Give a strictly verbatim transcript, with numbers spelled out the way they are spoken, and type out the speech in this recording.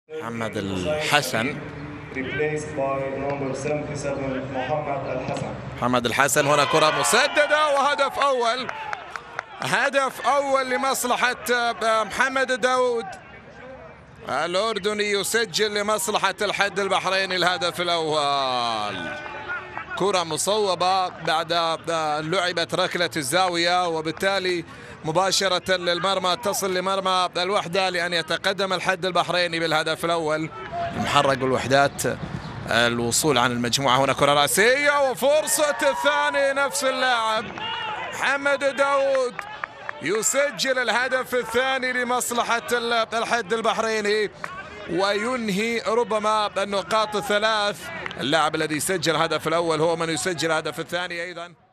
محمد الحسن. محمد الحسن هنا كرة مسددة وهدف أول. هدف أول لمصلحة محمد داود. الأردني يسجل لمصلحة الحد البحريني الهدف الأول. كرة مصوبة بعد لعبت ركلة الزاوية، وبالتالي مباشرة للمرمى تصل لمرمى الوحدة لأن يتقدم الحد البحريني بالهدف الأول. المحرق والوحدات الوصول عن المجموعة. هنا كرة رأسية وفرصة الثاني، نفس اللاعب محمد داود يسجل الهدف الثاني لمصلحة الحد البحريني وينهي ربما النقاط الثلاث. اللاعب الذي سجل الهدف الأول هو من يسجل الهدف الثاني أيضا.